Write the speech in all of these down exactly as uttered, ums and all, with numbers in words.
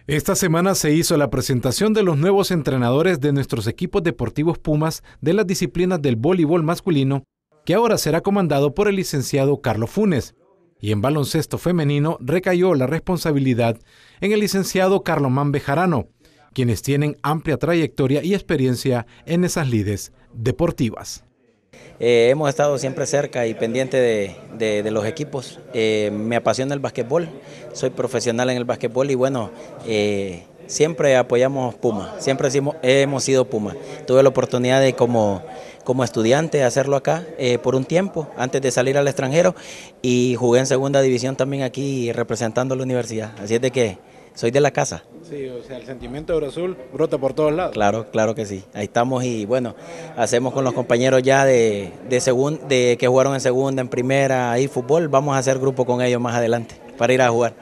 Esta semana se hizo la presentación de los nuevos entrenadores de nuestros equipos deportivos Pumas de las disciplinas del voleibol masculino, que ahora será comandado por el licenciado Carlos Funes. Y en baloncesto femenino recayó la responsabilidad en el licenciado Carlomán Bejarano, quienes tienen amplia trayectoria y experiencia en esas lides deportivas. Eh, hemos estado siempre cerca y pendiente de, de, de los equipos. Eh, me apasiona el básquetbol, soy profesional en el básquetbol y bueno, eh, siempre apoyamos Puma, siempre hemos sido Puma. Tuve la oportunidad de como, como estudiante hacerlo acá eh, por un tiempo, antes de salir al extranjero, y jugué en segunda división también aquí representando a la universidad, así es de que soy de la casa. Sí, o sea, el sentimiento de Azul brota por todos lados. Claro, claro que sí. Ahí estamos y bueno, hacemos con los compañeros ya de, de, segun, de que jugaron en segunda, en primera, ahí fútbol. Vamos a hacer grupo con ellos más adelante para ir a jugar.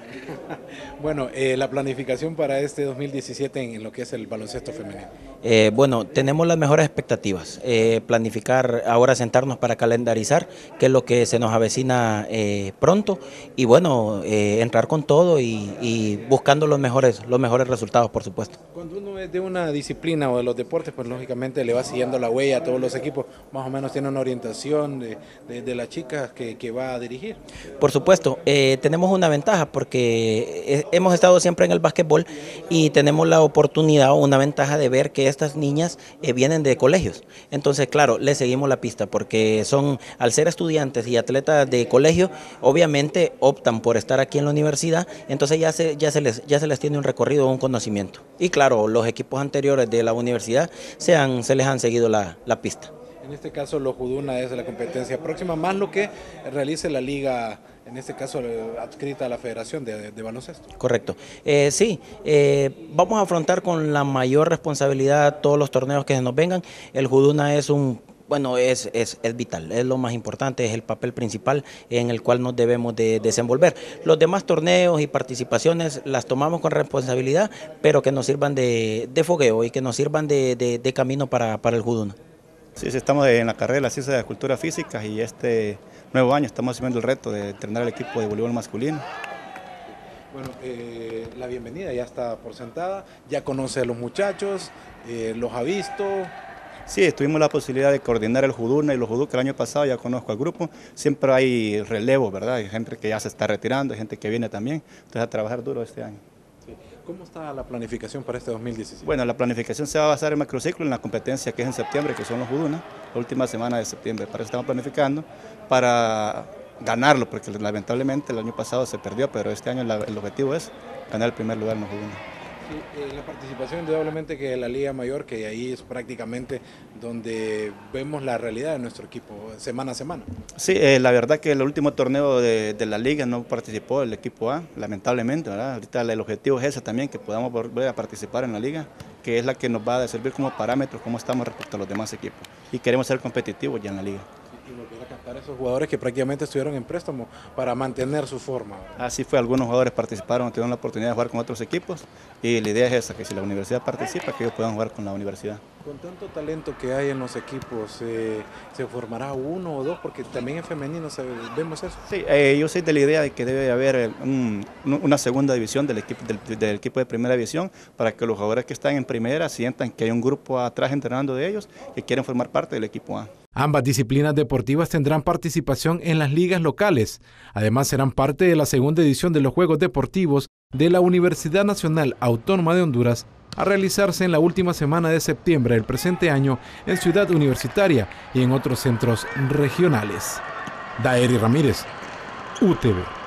Bueno, eh, la planificación para este dos mil diecisiete en, en lo que es el baloncesto femenino. Eh, bueno, tenemos las mejores expectativas. Eh, planificar, ahora sentarnos para calendarizar qué es lo que se nos avecina eh, pronto y bueno, eh, entrar con todo y, y buscando los mejores, los mejores resultados, por supuesto. Cuando uno es de una disciplina o de los deportes, pues lógicamente le va siguiendo la huella a todos los equipos, más o menos tiene una orientación de, de, de las chicas que, que va a dirigir. Por supuesto, eh, tenemos una ventaja porque hemos estado siempre en el básquetbol y tenemos la oportunidad o una ventaja de ver que estas niñas eh, vienen de colegios. Entonces, claro, les seguimos la pista porque son, al ser estudiantes y atletas de colegio, obviamente optan por estar aquí en la universidad, entonces ya se, ya se, les, ya se les tiene un recorrido, un conocimiento. Y claro, los equipos anteriores de la universidad se, han, se les han seguido la, la pista. En este caso, los Juduna es la competencia próxima, más lo que realice la liga, en este caso adscrita a la Federación de, de Baloncesto. Correcto. Eh, sí, eh, vamos a afrontar con la mayor responsabilidad todos los torneos que se nos vengan. El Juduna es un... Bueno, es, es, es vital, es lo más importante, es el papel principal en el cual nos debemos de desenvolver. Los demás torneos y participaciones las tomamos con responsabilidad, pero que nos sirvan de, de fogueo y que nos sirvan de, de, de camino para, para el Juduna. Sí, sí, estamos en la carrera de la ciencia de cultura física y este nuevo año estamos asumiendo el reto de entrenar al equipo de voleibol masculino. Bueno, eh, la bienvenida ya está por sentada, ya conoce a los muchachos, eh, los ha visto. Sí, tuvimos la posibilidad de coordinar el Juduna y los Judú, que el año pasado ya conozco al grupo. Siempre hay relevo, ¿verdad? Hay gente que ya se está retirando, hay gente que viene también. Entonces a trabajar duro este año. Sí. ¿Cómo está la planificación para este dos mil diecisiete? Bueno, la planificación se va a basar en macrociclo, en la competencia que es en septiembre, que son los Juduna, la última semana de septiembre. Para eso estamos planificando, para ganarlo, porque lamentablemente el año pasado se perdió, pero este año el objetivo es ganar el primer lugar en los Juduna. Sí, eh, la participación indudablemente que la Liga Mayor, que ahí es prácticamente donde vemos la realidad de nuestro equipo semana a semana. Sí, eh, la verdad que el último torneo de, de la Liga no participó el equipo A, lamentablemente, ¿verdad? Ahorita el objetivo es ese también, que podamos volver a participar en la Liga, que es la que nos va a servir como parámetros, cómo estamos respecto a los demás equipos. Y queremos ser competitivos ya en la Liga. Y volver a captar a esos jugadores que prácticamente estuvieron en préstamo para mantener su forma. Así fue, algunos jugadores participaron, tuvieron la oportunidad de jugar con otros equipos y la idea es esa, que si la universidad participa, que ellos puedan jugar con la universidad. Con tanto talento que hay en los equipos, eh, ¿se formará uno o dos? Porque también en femenino se, vemos eso. Sí, eh, yo soy de la idea de que debe haber un, una segunda división del equipo, del, del equipo de primera división para que los jugadores que están en primera sientan que hay un grupo atrás entrenando de ellos que quieren formar parte del equipo A. Ambas disciplinas deportivas tendrán participación en las ligas locales. Además, serán parte de la segunda edición de los Juegos Deportivos de la Universidad Nacional Autónoma de Honduras, a realizarse en la última semana de septiembre del presente año en Ciudad Universitaria y en otros centros regionales. Daeri Ramírez, U T V.